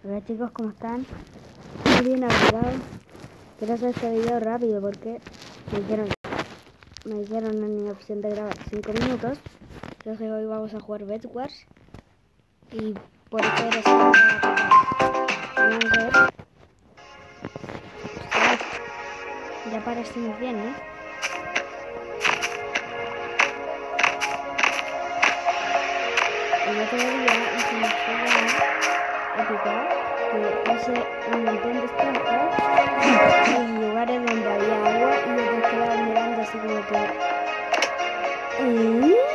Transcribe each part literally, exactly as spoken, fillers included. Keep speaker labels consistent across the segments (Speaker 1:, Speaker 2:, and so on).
Speaker 1: Hola chicos, ¿cómo están? Muy bien, agregado. Quiero hacer este video rápido porque me dijeron, me dijeron en mi opción de grabar cinco minutos. Entonces hoy vamos a jugar Bed Wars. Y por eso eres vamos a ver. Ya parecimos bien, ¿no? El otro día hicimos una épica que puse un montón de estanques en lugares donde había agua y yo me quedaba mirando así como que ¿Eh?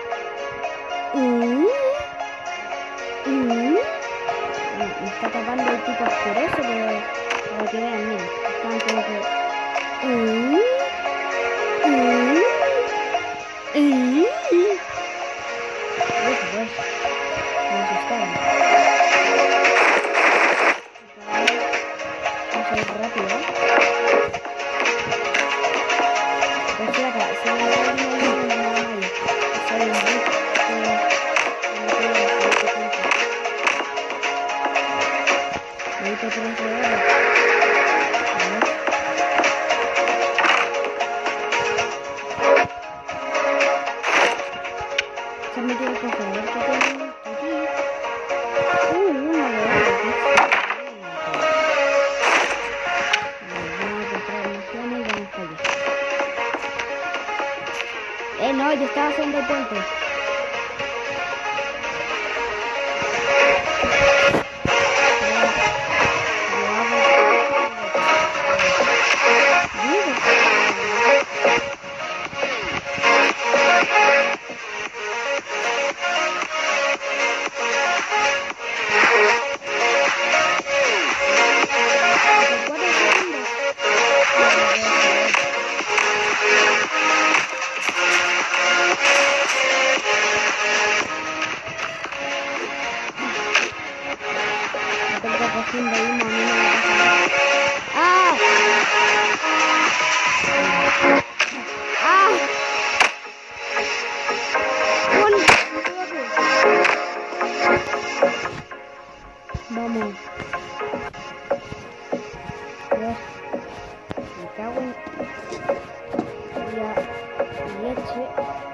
Speaker 1: ¿Eh? ¿Eh? Me está tapando el tipo asqueroso, pero para que vean, miren, están como que ¿Eh? ¿Eh? ¿Eh? Eso pues, me asustaron. Vamos a ir rápido. Pues si acá, si me da una idea de nada malo, soy un bug que me queda bastante tiempo. Ahorita tres de oro. A ver. Se me tiene que hacer que tengo aquí. Uy, una de oro. Vamos a comprar más plano y vamos para allá. Eh, no, yo estaba haciendo el puente. Haciendo humo, a mí no me pasa nada. ¡Ah! ¡Ah! Vamos. A ver. Me cago en la leche.